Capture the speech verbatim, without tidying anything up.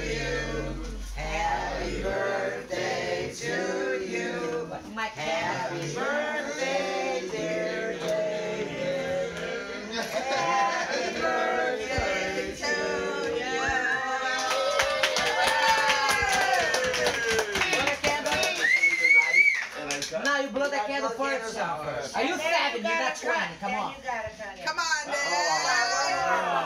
you. Happy birthday to you. Happy birthday, dear David. Happy birthday to you. Blow the candle. No, you blow the candle first. Are you seven? You're not twenty. Come on. Come on, Dad.